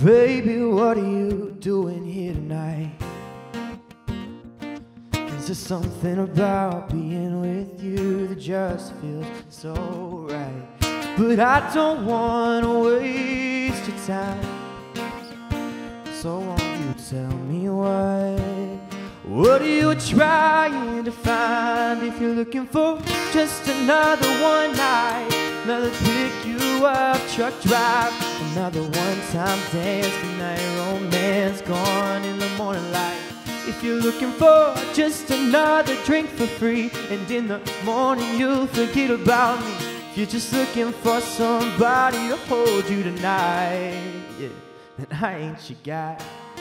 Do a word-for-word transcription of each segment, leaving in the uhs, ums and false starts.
Baby, what are you doing here tonight? Is there something about being with you that just feels so right? But I don't want to waste your time, so won't you tell me what? What are you trying to find? If you're looking for just another one night, another pick you up truck drive, another one-time dance, midnight romance, gone in the morning light. If you're looking for just another drink for free, and in the morning you'll forget about me. If you're just looking for somebody to hold you tonight, yeah, then I ain't your guy.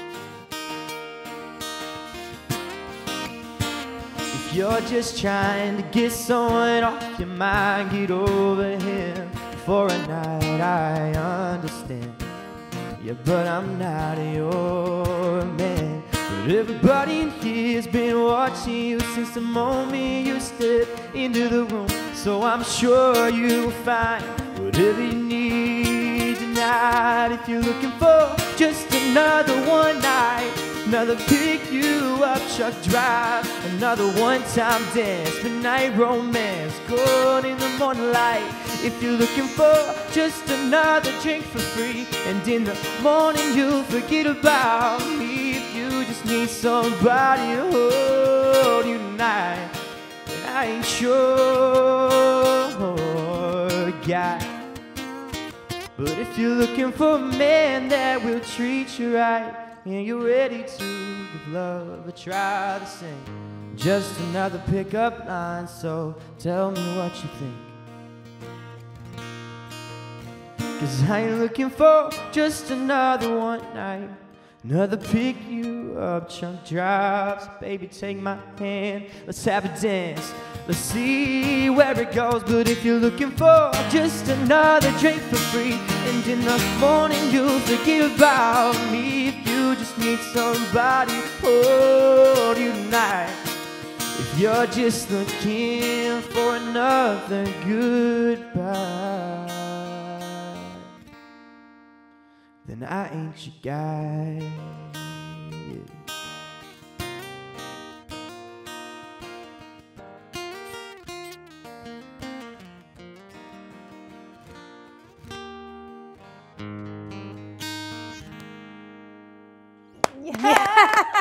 If you're just trying to get someone off your mind, get over him for a night, I understand. Yeah, but I'm not your man. But everybody in here's been watching you since the moment you stepped into the room, so I'm sure you'll find whatever you need tonight. If you're looking for just another one night, another pick you up truck drive, another one-time dance, midnight romance, gone in the morning light. If you're looking for just another drink for free, and in the morning you'll forget about me. If you just need somebody to hold you tonight, then I ain't sure guy. But if you're looking for a man that will treat you right, and you're ready to give love a try to sing just another pickup line, so tell me what you think. 'Cause I ain't looking for just another one night, another pick you up trunk drives. Baby, take my hand, let's have a dance, let's see where it goes. But if you're looking for just another drink for free, and in the morning you'll forget about me. If you just need somebody to hold you tonight, if you're just looking for another goodbye, then I ain't your guy. Yeah.